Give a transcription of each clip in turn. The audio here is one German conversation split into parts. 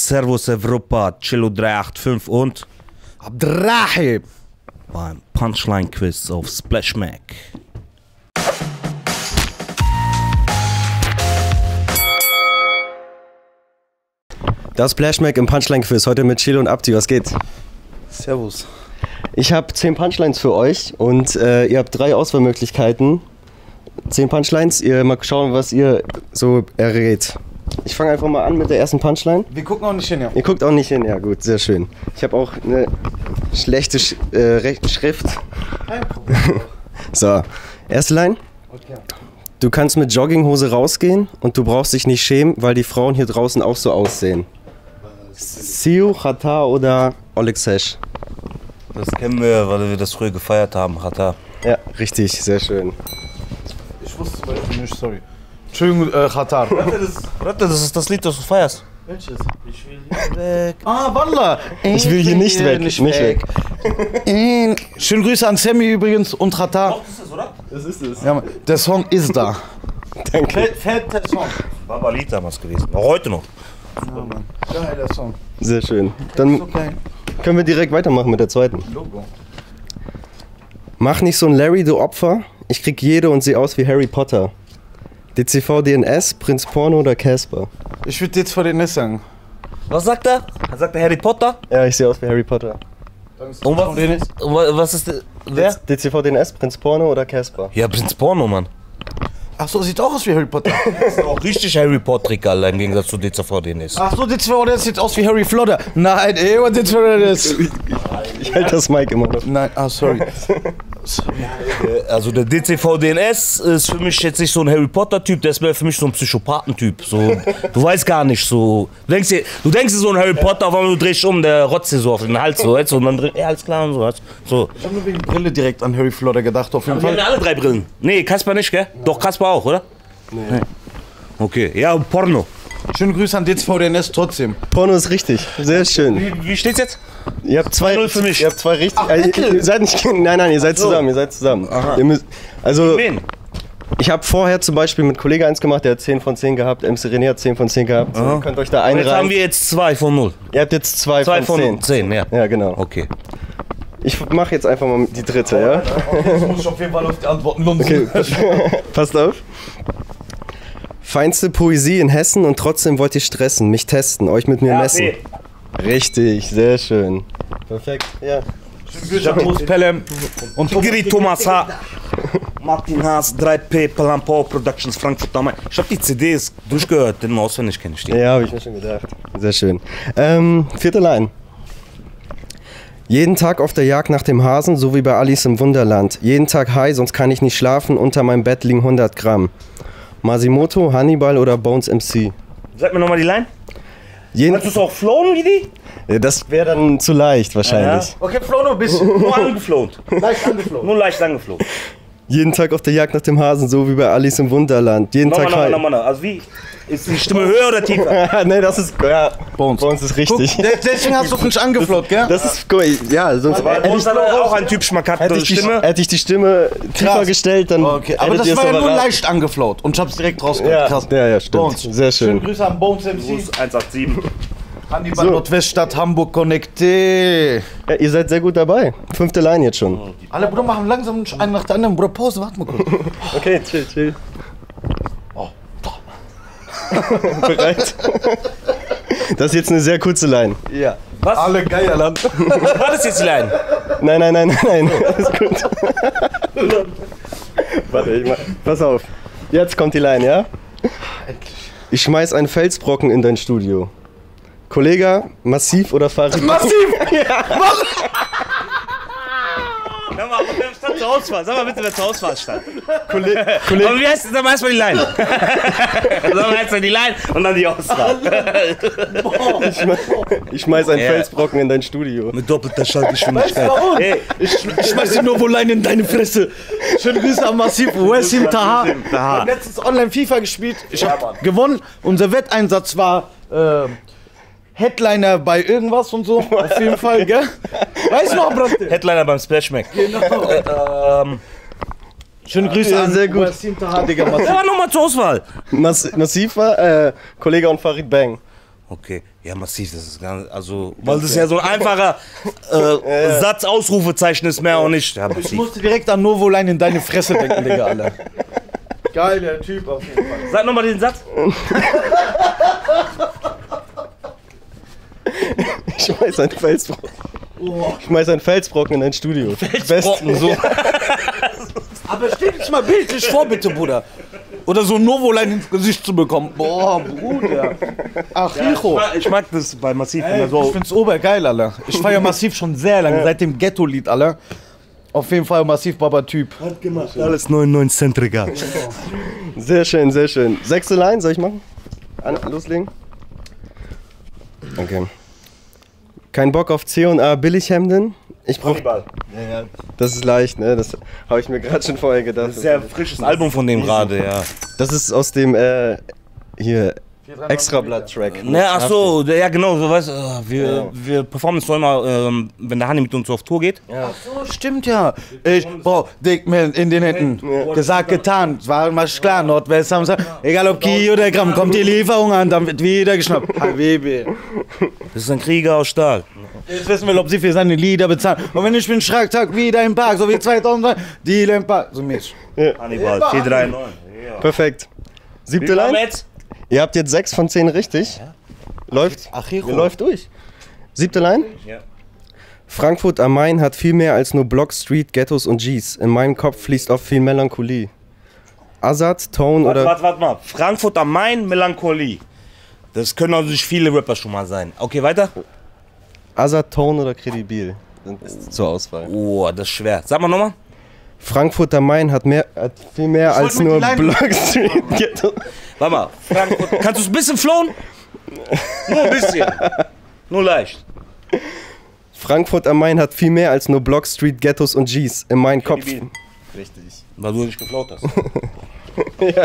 Servus Europa, Chillo 385 und Abdrahib beim Punchline-Quiz auf Splash Mac. Das Splash Mac im Punchline-Quiz, heute mit Chilo und Abdi, was geht? Servus. Ich habe 10 Punchlines für euch und ihr habt 3 Auswahlmöglichkeiten. 10 Punchlines, ihr mal schauen, was ihr so errät. Ich fange einfach mal an mit der ersten Punchline. Wir gucken auch nicht hin, ja. Ihr guckt auch nicht hin, ja gut, sehr schön. Ich habe auch eine schlechte Schrift. Kein Problem. So, erste Line. Okay. Du kannst mit Jogginghose rausgehen und du brauchst dich nicht schämen, weil die Frauen hier draußen auch so aussehen. Siu, Chata oder Oleg Sesh? Das kennen wir, weil wir das früher gefeiert haben, Chata. Ja, richtig, sehr schön. Ich wusste zum Beispiel nicht, sorry. Entschuldigung, Qatar. Warte, das ist das Lied, das du feierst. Welches? Ich will hier weg. Ah, Wallah. Ich will hier nicht weg, nicht weg. Schönen Grüße an Sammy übrigens und Qatar. Das ist es, oder? Das ist es. Ja, der Song ist da. Danke. Fetter Song. War aber Lied damals gewesen. Auch heute noch. Ja, Mann. Geiler Song. Sehr schön. Dann Okay. können wir direkt weitermachen mit der zweiten. Logo. Mach nicht so ein Larry, du Opfer. Ich krieg jede und sehe aus wie Harry Potter. DCV, DNS, Prinz Porno oder Casper? Ich würde jetzt vor den Nest sagen. Was sagt er? Sagt er Harry Potter? Ja, ich sehe aus wie Harry Potter. Und was ist der? Wer? DCV, DNS, Prinz Porno oder Casper? Ja, Prinz Porno, Mann. Ach so, sieht auch aus wie Harry Potter. Das ist auch richtig Harry Potter, Alter, im Gegensatz zu DCV DNS. Ach so, der sieht aus wie Harry Flodder. Nein, ey, was sieht das? Ich halte das Mic immer noch. Nein, sorry. Also der DCV DNS ist für mich jetzt nicht so ein Harry Potter Typ, der ist mehr für mich so ein Psychopathen-Typ. So, du weißt gar nicht so. Du denkst dir so ein Harry Potter, auf einmal du drehst um, der rotzt dir so auf den Hals so, und dann dreht alles klar und so. So. Ich habe nur wegen Brille direkt an Harry Flodder gedacht, auf jeden Wir haben Fall. ja alle 3 Brillen. Nee, Kasper nicht, gell? Doch, Kasper auch, oder? Nee. Okay, ja, Porno. Schöne Grüße an DCVDNS trotzdem. Porno ist richtig. Sehr schön. Wie steht's jetzt? Ihr habt 2 für mich. Ihr habt 2 richtig. Ach, ihr seid nicht. Nein, ihr seid zusammen. Ihr seid zusammen. Ihr müsst, also, Wen? ich habe vorher zum Beispiel mit Kollege 1 gemacht, der hat 10 von 10 gehabt. MC René hat 10 von 10 gehabt. So, ihr könnt euch da Jetzt haben einreihen. wir jetzt 2 von 0. Ihr habt jetzt 2 2 von 10. von 10, ja. Ja, genau. Okay. Ich mache jetzt einfach mal die dritte, ja? Jetzt muss ich auf jeden Fall auf die Antworten lunzen. Okay, passt auf. Feinste Poesie in Hessen und trotzdem wollt ihr stressen, mich testen, euch mit mir messen. nee. Richtig, sehr schön. Perfekt, ja. Jacques Pelham und Giri Thomas H. Martin Haas, 3P, Palampo Productions, Frankfurt am Main. Ich hab die CDs durchgehört, denn auswendig kenne ich die. Ja, habe ich mir schon gedacht. Sehr schön. Vierte Line. Jeden Tag auf der Jagd nach dem Hasen, so wie bei Alice im Wunderland. Jeden Tag high, sonst kann ich nicht schlafen, unter meinem Bett liegen 100 Gramm. Masimoto, Hannibal oder Bones MC? Sag mir nochmal die Line. Kannst du es auch flown wie die? Ja, das wäre dann zu leicht wahrscheinlich. Okay, Flo, noch ein bisschen. Nur angeflohen. Leicht angeflogen. Nur leicht angeflogen. Jeden Tag auf der Jagd nach dem Hasen, so wie bei Alice im Wunderland. Jeden Tag high. Nochmal. Also wie? Ist die Stimme höher oder tiefer? Nee, das ist. Ja, Bones. Bones ist richtig. Deswegen hast du nicht angeflogen, gell? Das ist cool. Ja, sonst Bei uns hat er auch ein Typ schmackhafte Stimme. hätte ich die Stimme tiefer Krass. gestellt, dann. Okay, aber hättet das ihr es war ja nur erraten. leicht angeflaut und ich hab's direkt rausgehört. Ja, Krass. ja, stimmt. Bones. Sehr Schöne schön. Grüße an Bones MC. 187. Hannibal So. Nordweststadt Hamburg Connecté. Ja, ihr seid sehr gut dabei. 5. Line jetzt schon. Alle Bruder machen langsam einen nach der anderen. Bruder, Pause, warte mal kurz. Okay, chill. Oh. Bereit? Das ist jetzt eine sehr kurze Line. Ja. Was? Alle Geierland. War das jetzt die Line? Nein. Alles gut. Warte, pass auf. Jetzt kommt die Line, ja? Endlich. Ich schmeiß einen Felsbrocken in dein Studio. Kollege, Massiv oder Farid? Massiv! Sag mal, wer stand zur Auswahl? Sag mal bitte, wer zur Auswahl stand. Kollege, Aber wie heißt, sag mal erstmal die Line. Sag mal erstmal die Line und dann die Auswahl. ich schmeiß einen Ja. Felsbrocken in dein Studio. Mit doppelter Schaltgeschwindigkeit. Hey, ich schmeiß dir nur wohl einen in deine Fresse. Schöne Grüße an Massiv. Wesim Taha. Ich hab letztens online FIFA gespielt. Ich hab gewonnen. Unser Wetteinsatz war Headliner bei irgendwas und so. Auf jeden Fall, gell? Weißt du noch, Bruder? Headliner beim Splash Mac. Genau. Schöne Grüße Ja, an sehr gut. Wesim Taha, Digga. Wer war nochmal zur Auswahl? Massiv war Kollege und Farid Bang. Okay, ja, massiv, das ist ganz, also, weil das ist ja so ein einfacher Satz, Ausrufezeichen ist mehr auch nicht. Ja, Ich musste direkt an Novoline in deine Fresse denken, Digga, Alter. Geiler Typ auf jeden Fall. Sag nochmal den Satz. Ich schmeiß einen Felsbrocken. Ich schmeiß einen Felsbrocken in dein Studio. Felsbrocken, so. Aber stell dich mal bildlich vor, bitte, Bruder. Oder so ein Novoline ins Gesicht zu bekommen. Boah, Bruder. Ach, Rico. Ich mag das bei Massiv. Ey, ich find's obergeil, Alter. Ich feier Massiv schon sehr lange, seit dem Ghetto-Lied, Alter. Auf jeden Fall Massiv Baba-Typ. Hat gemacht. Alles 99 Cent Regal. Sehr schön, sehr schön. 6. Line, soll ich machen? Loslegen? Okay. Kein Bock auf C&A Billighemden? Ich brauch... Ja, das ist leicht, ne? Das habe ich mir gerade schon vorher gedacht. Das ist ja ein frisches Album von dem gerade, ja. Das ist aus dem, hier, Extrablatt-Track. Ne, ach so, ja genau, so weißt wir performen es so immer, wenn der Hani mit uns auf Tour geht. Ach so, stimmt ja. Ich brauch Dick mehr in den Händen. Gesagt, getan. Es war immer klar, Nordwest haben gesagt, egal ob Ki oder Gramm, kommt die Lieferung an, dann wird wieder geschnappt. Habibi. Das ist ein Krieger aus Stahl. Jetzt wissen wir, ob sie für seine Lieder bezahlen. Und wenn ich bin Schranktag wieder im Park, so wie 2002, die im Park. So mäßig. Hannibal, 439. Ja. Perfekt. 7. Line? Ihr habt jetzt 6 von 10 richtig. Ja. Läuft. Ihr läuft durch. 7. Line? Ja. Frankfurt am Main hat viel mehr als nur Block, Street, Ghettos und Gs. In meinem Kopf fließt oft viel Melancholie. Azad, Tone oder... Warte mal. Frankfurt am Main, Melancholie. Das können also nicht viele Rapper schon mal sein. Okay, weiter. Azad, Tone oder Credibil sind zur Auswahl. Oh, das ist schwer. Sag mal nochmal. Frankfurt am Main hat viel mehr als nur Block, Street, Ghetto. Warte mal. Frankfurt. Kannst du es ein bisschen flowen? Nur ein bisschen. Nur leicht. Frankfurt am Main hat viel mehr als nur Block, Street, Ghettos und Gs. In meinem Kopf. Richtig. Weil du nicht geflaut hast. Ja.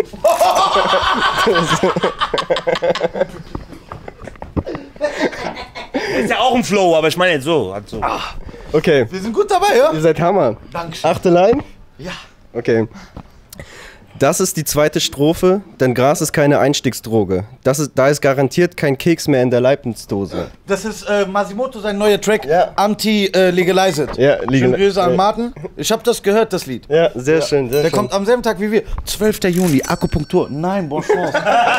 Das ist ja auch ein Flow, aber ich meine jetzt so. Halt so. Okay. Wir sind gut dabei, ja? Ihr seid Hammer. Dankeschön. 8. Line? Ja. Okay. Das ist die zweite Strophe, denn Gras ist keine Einstiegsdroge. Da ist garantiert kein Keks mehr in der Leibnizdose. Das ist Masimoto, sein neuer Track, Ja. Anti-Legalized. Ja, Schöne Grüße an Martin. Ich hab das gehört, das Lied. Ja, sehr schön, sehr Der schön. kommt am selben Tag wie wir. 12. Juni, Akupunktur. Nein, bon chance.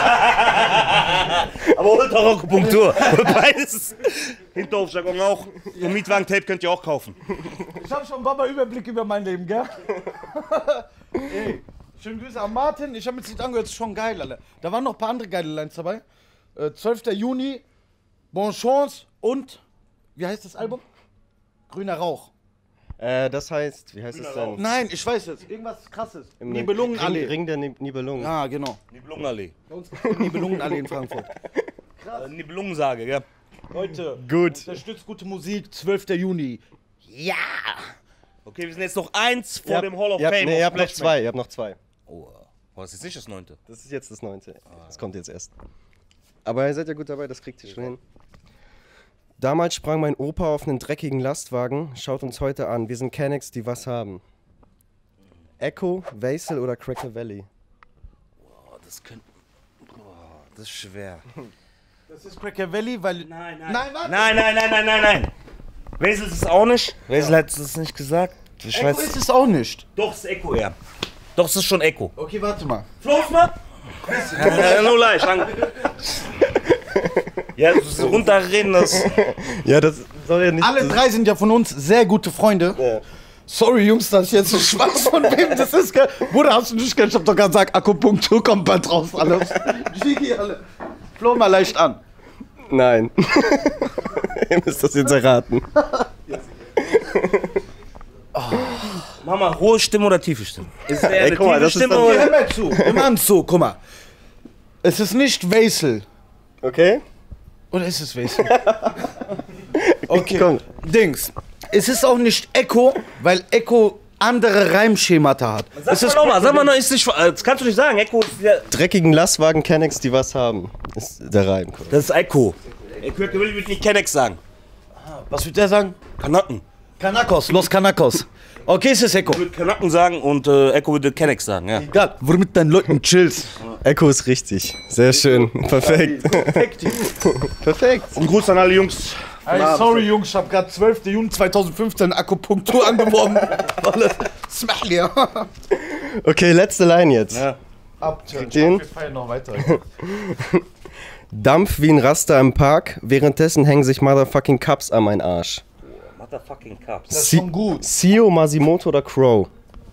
Aber holt auch Akupunktur. Beides. Hinterhofjargon auch. Und Mietwagen-Tape könnt ihr auch kaufen. Ich hab schon Baba Überblick über mein Leben, gell? Ey, schöne Grüße an Martin. Ich hab mir das Lied angehört, das ist schon geil, Alter. Da waren noch ein paar andere geile Lines dabei. 12. Juni, Bon Chance und, wie heißt das Album? Grüner Rauch. Das heißt, wie heißt es denn? Nein, ich weiß es. Irgendwas krasses. Nibelungenallee. Ring der Nibelungen. Ja, genau. Nibelungenallee. Bei uns gibt es Nibelungenallee in Frankfurt. Nibelungensage, gell? Leute, Gut. unterstützt gute Musik, 12. Juni. Ja! Okay, wir sind jetzt noch eins vor dem Hall of Fame. Nee, ihr habt noch 2. Ihr habt noch 2. Oh, das ist jetzt nicht das 9. Das ist jetzt das 9. Das kommt jetzt erst. Aber ihr seid ja gut dabei, das kriegt ihr schon hin. Damals sprang mein Opa auf einen dreckigen Lastwagen. Schaut uns heute an. Wir sind Kennex, die was haben. Echo, Vaisel oder Cracker Valley? Oh, das könnte... Oh, das ist schwer. Das ist Cracker Valley, weil... Nein. Nein. Wesel ist es auch nicht. Wesel hat es nicht gesagt. Ich Echo weiß. ist es auch nicht. Doch, es ist Echo, ja. Doch, es ist schon Echo. Okay, warte mal. Floß mal? Ja, nur leicht. Ja, so runterreden, das... Ja, das soll ja nicht... Alle drei sind ja von uns sehr gute Freunde. Ja. Sorry, Jungs, dass ich jetzt nicht weiß, von wem das ist. Bruder, hast du nicht gehört? Ich hab doch gerade gesagt, Akupunktur kommt bald raus. Alles. Gigi, alle. Floh mal leicht an. Nein. Ihr müsst das jetzt erraten. Mama, hohe Stimme oder tiefe Stimme? Ist eher Ey, guck mal, tiefe das ist Stimme dann- oder... Hör mal zu, immer an zu, guck mal. Es ist nicht Vaisel. Okay? Oder ist es Vaisel? Okay, Komm. Dings. Es ist auch nicht Echo, weil Echo andere Reimschemata hat. Sag mal nochmal, sag mal noch, ist nicht... Das kannst du nicht sagen, Echo ist... Ja, Dreckigen Lastwagen Kennex, die was haben. Ist der Reim. das ist Echo. Echo will nicht Kennex sagen. Was wird der sagen? Kanaken. Kanakos, Los Kanakos. Okay, es ist Echo. Ich würde Kanaken sagen und Echo würde Kennex sagen, ja. Egal, wo du mit deinen Leuten chillst. Echo ist richtig. Sehr schön. Perfekt. Perfekt. Und Gruß an alle Jungs. Hey, sorry Jungs, ich hab grad 12. Juni 2015 Akupunktur angeworben. Smell ja. Okay, letzte Line jetzt. Ja. Den? Wir feiern noch weiter. Dampf wie ein Raster im Park, währenddessen hängen sich Motherfucking Cups an meinen Arsch. Motherfucking Cups. Das ist schon gut. Sio, Masimoto oder Crow?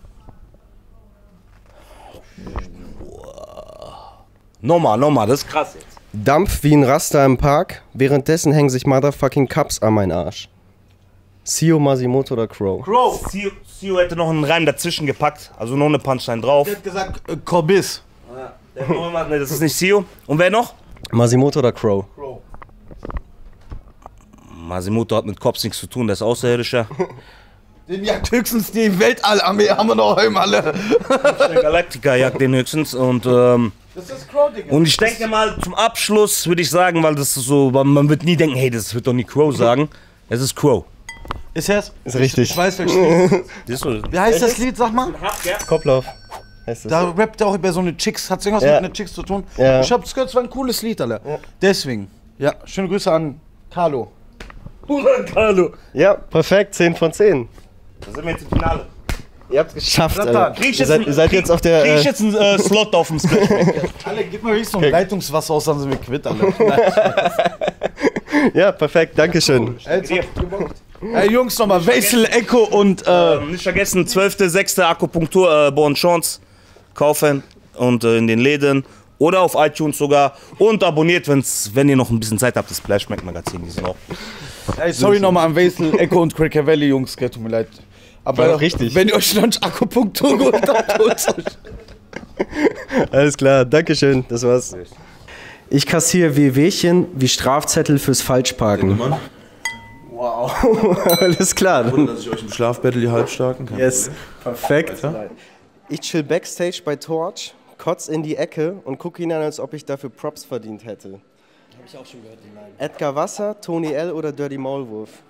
Nochmal, das ist krass jetzt. Dampf wie ein Raster im Park, währenddessen hängen sich Motherfucking Cups an meinen Arsch. Sio, Masimoto oder Crow? Bro, Sio hätte noch einen Reim dazwischen gepackt, also noch eine Punchline drauf. der hat gesagt, Corbis. Ne, das ist nicht Sio. Und wer noch? Masimoto oder Crow? Masimoto hat mit Cops nichts zu tun, der ist Außerirdischer. Den jagt höchstens die Weltallarmee, haben wir noch heute alle. Der Galactica jagt den höchstens und Das ist Crow, Digga. und ich denke mal, zum Abschluss würde ich sagen, weil das ist so, man wird nie denken, hey, das wird doch nie Crow sagen. Es ist Crow. Ist er's? Ist richtig. Ich weiß, welches Lied. Siehst du? Wie heißt das Lied, sag mal? Kopflauf. Heißt das? Da rappt er auch über so eine Chicks. Hat's irgendwas Ja. mit einer Chicks zu tun? Ja. Ich hab's gehört, es war ein cooles Lied, Alter. Ja. Deswegen. Ja, schöne Grüße an Carlo. Carlo. Ja, perfekt. 10 von 10. Da sind wir jetzt im Finale. Ihr habt's geschafft, Satan. Alter. Krieg ich Ihr seid jetzt auf der... Krieg ich jetzt einen Slot auf dem Split? Alle, gib mal wenigstens so ein Leitungswasser aus, dann sind wir quitt, Alter. Ja, perfekt. Dankeschön. Ey, Jungs, nochmal, Wesel, Echo und Nicht vergessen, 12.06. Akupunktur Bonchance kaufen und in den Läden oder auf iTunes sogar und abonniert, wenn ihr noch ein bisschen Zeit habt, das Splashback Magazin, die sind auch. ey, sorry nochmal an Wesel, Echo und Cracker Valley, Jungs, tut mir leid. Aber War richtig. wenn ihr euch noch nicht Akupunktur geholt habt, holt's euch. Alles klar. Dankeschön. Das war's. Ich kassiere Wehwehchen wie Strafzettel fürs Falschparken. Wow. Alles klar. Dass ich euch im Schlafbattle die Halbstarken kann. Yes. Perfekt. Ich chill backstage bei Torch, kotz in die Ecke und gucke ihn an, als ob ich dafür Props verdient hätte. Hab ich auch schon gehört, die Line. Edgar Wasser, Tony L. oder Dirty Maulwurf?